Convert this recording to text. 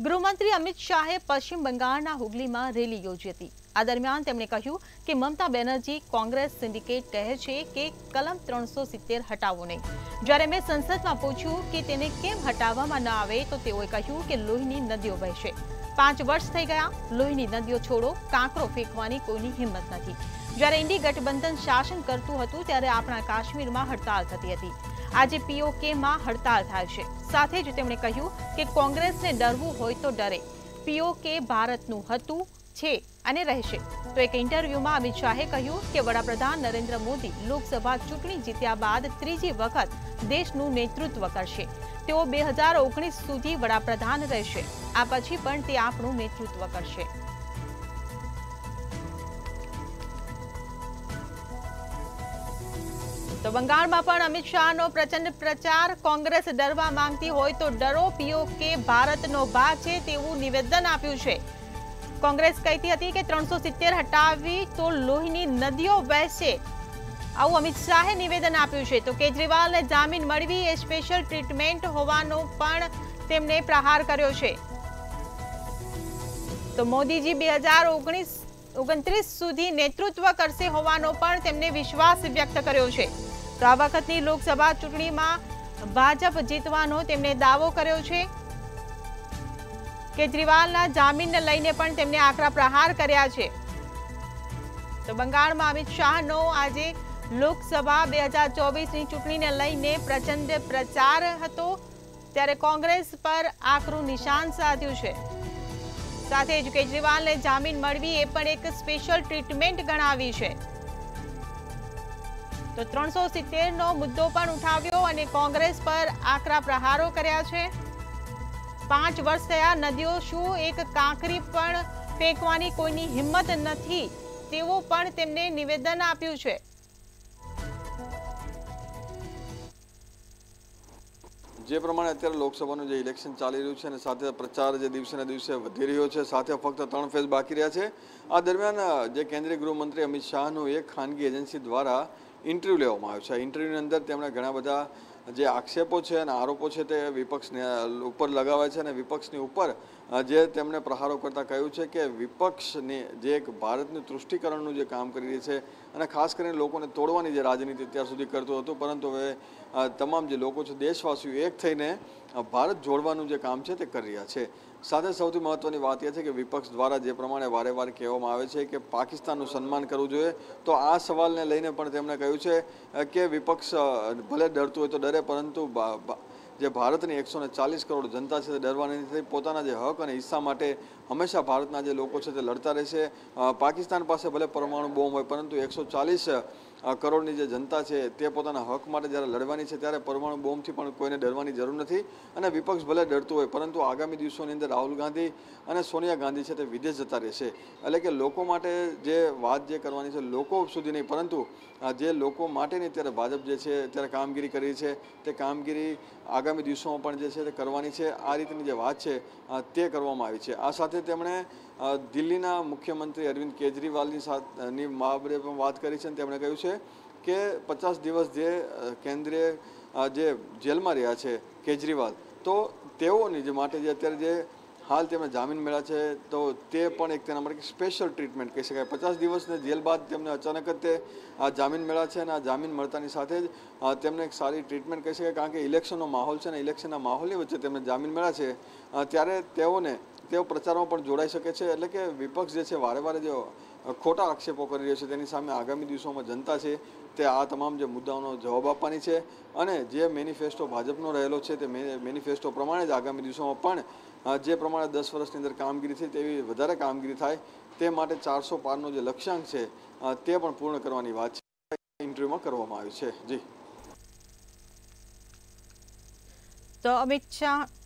ગૃહમંત્રી અમિત શાહે પશ્ચિમ બંગાળના હુગલીમાં રેલી યોજી હતી। આ દરમિયાન તેમણે કહ્યું કે મમતા બેનર્જી કોંગ્રેસ સિન્ડિકેટ કહે છે કે કલમ 370 હટાવવો નહીં। જ્યારે મેં સંસદમાં પૂછ્યું કે તેને કેમ હટાવવામાં ન આવે તો તેઓએ કહ્યું કે લોહીની નદીઓ વહેશે। 5 વર્ષ થઈ ગયા, લોહીની નદીઓ છોડો, કાંકરો ફેંકવાની કોઈની હિંમત નથી। જ્યારે ઇન્ડી ગઠબંધન શાસન કરતું હતું ત્યારે આપણા કાશ્મીરમાં હડતાળ થતી હતી। આજે પીઓકેમાં હડતાળ થાય છે। સાથે જ તેમણે કહ્યું કે કોંગ્રેસને ડરવું હોય તો ડરે, પીઓકે ભારતનું હતું, છે અને રહેશે। તો એક ઇન્ટરવ્યુમાં અમિત શાહે કહ્યું કે વડાપ્રધાન નરેન્દ્ર મોદી લોકસભા ચૂંટણી જીત્યા બાદ ત્રીજી વખત દેશનું નેતૃત્વ કરશે। તેઓ 2019 સુધી વડાપ્રધાન રહેશે। આ પછી પણ તે આપણું નેતૃત્વ કરશે। તો બંગાળમાં પણ અમિત શાહનો પ્રચંડ પ્રચાર। કોંગ્રેસ ડરવા માંગતી હોય તો ડરો, પીઓકે ભારતનો ભાગ છે તેવું નિવેદન આપ્યું છે। કોંગ્રેસ કહેતી હતી કે 370 હટાવી તો લોહીની નદીઓ વહેશે, આવું અમિત શાહે નિવેદન આપ્યું છે। તો કેજરીવાલને જામીન મળવી એ સ્પેશિયલ ટ્રીટમેન્ટ હોવાનો પણ તેમણે પ્રહાર કર્યો છે। તો મોદીજી 2029 સુધી નેતૃત્વ કરશે હોવાનો પણ તેમણે વિશ્વાસ વ્યક્ત કર્યો છે। તો આ વખતની લોકસભા ચૂંટણીમાં ભાજપ જીતવાનો તેમણે દાવો કર્યો છે। કેજરીવાલના જામીનને લઈને પણ તેમણે આકરા પ્રહાર કર્યા છે। તો બંગાળમાં અમિત શાહનો આજે લોકસભા 2024ની ચૂંટણીને લઈને પ્રચંડ પ્રચાર હતો, ત્યારે કોંગ્રેસ પર આકરું નિશાન સાધ્યું છે। સાથે જ કેજરીવાલને જામીન મળવી એ પણ એક સ્પેશિયલ ટ્રીટમેન્ટ ગણાવી છે। તો 370નો મુદ્દો પણ ઉઠાવ્યો અને કોંગ્રેસ પર આકરા પ્રહારો કર્યા છે। 5 વર્ષ થયા, નદીઓ શું એક કાંકરી પણ ફેંકવાની કોઈની હિંમત નથી તેવું પણ તેમને નિવેદન આપ્યું છે। જે પ્રમાણે અત્યારે લોકસભાનું જે ઇલેક્શન ચાલી રહ્યું છે અને સાથે પ્રચાર જે દિવસે ને દિવસે વધી રહ્યો છે, સાથે ફક્ત 3 ફેઝ બાકી રહ્યા છે। આ દરમિયાન જે કેન્દ્રીય ગૃહમંત્રી અમિત શાહનું એક ખાનગી એજન્સી દ્વારા ઇન્ટરવ્યૂ લેવામાં આવ્યું છે। આ ઇન્ટરવ્યૂની અંદર તેમણે ઘણા બધા જે આક્ષેપો છે અને આરોપો છે તે વિપક્ષને ઉપર લગાવ્યા છે અને વિપક્ષની ઉપર જે તેમણે પ્રહારો કરતા કહ્યું છે કે વિપક્ષની જે એક ભારતનું તૃષ્ટિકરણનું જે કામ કરી રહી છે અને ખાસ કરીને લોકોને તોડવાની જે રાજનીતિ અત્યાર સુધી કરતું હતું, પરંતુ હવે તમામ જે લોકો છે, દેશવાસીઓ એક થઈને ભારત જોડવાનું જે કામ છે તે કરી રહ્યા છે। સાથે સૌથી મહત્વની વાત એ છે કે વિપક્ષ દ્વારા જે પ્રમાણે વારે વારે કહેવામાં આવે છે કે પાકિસ્તાનનું સન્માન કરવું જોઈએ, તો આ સવાલને લઈને પણ તેમણે કહ્યું છે કે વિપક્ષ ભલે ડરતું હોય તો ડરે, પરંતુ જે ભારતની 140 કરોડ જનતા છે તે ડરવાની નથી। પોતાના જે હક અને હિસ્સા માટે હંમેશા ભારતના જે લોકો છે તે લડતા રહેશે। પાકિસ્તાન પાસે ભલે પરમાણુ બોમ્બ હોય, પરંતુ 140 કરોડની જે જનતા છે તે પોતાના હક માટે જ્યારે લડવાની છે ત્યારે પરમાણુ બોમ્બથી પણ કોઈને ડરવાની જરૂર નથી। અને વિપક્ષ ભલે ડરતું હોય, પરંતુ આગામી દિવસોની અંદર રાહુલ ગાંધી અને સોનિયા ગાંધી છે તે વિદેશ જતા રહેશે। એટલે કે લોકો માટે જે વાત જે કરવાની છે, લોકો સુધી નહીં, પરંતુ જે લોકો માટેની અત્યારે ભાજપ જે છે અત્યારે કામગીરી કરી છે તે કામગીરી આગામી દિવસોમાં પણ જે છે તે કરવાની છે। આ રીતની જે વાત છે તે કરવામાં આવી છે। આ સાથે તેમણે દિલ્હીના મુખ્યમંત્રી અરવિંદ કેજરીવાલની બાબતે પણ વાત કરી છે અને તેમણે કહ્યું છે કે 50 દિવસ જે કેન્દ્રીય જે જેલમાં રહ્યા છે કેજરીવાલ, તો તેઓની જે માટે જે અત્યારે જે હાલ તેમને જામીન મળ્યા છે તો તે પણ એક તેના માટે સ્પેશિયલ ટ્રીટમેન્ટ કહી શકાય। 50 દિવસની જેલ બાદ તેમને અચાનક જ તે આ જામીન મળ્યા છે અને આ જામીન મળતાની સાથે જ તેમને એક સારી ટ્રીટમેન્ટ કહી શકાય, કારણ કે ઇલેક્શનનો માહોલ છે અને ઇલેક્શનના માહોલની વચ્ચે તેમને જામીન મળ્યા છે ત્યારે તેઓ પ્રચારમાં પણ જોડાઈ શકે છે। એટલે કે વિપક્ષ જે છે વારે વારે જે ખોટા આક્ષેપો કરી રહ્યો છે તેની સામે આગામી દિવસોમાં જનતા છે તે આ તમામ જે મુદ્દાઓનો જવાબ આપવાની છે અને જે મેનિફેસ્ટો ભાજપનો રહેલો છે તે મેનિફેસ્ટો પ્રમાણે જ આગામી દિવસોમાં પણ જે પ્રમાણે 10 વર્ષની અંદર કામગીરી થઈ તેવી વધારે કામગીરી થાય તે માટે 400 પારનો જે લક્ષ્યાંક છે તે પણ પૂર્ણ કરવાની વાત છે ઇન્ટરવ્યુમાં કરવામાં આવી છે। જી, તો અમિત શાહ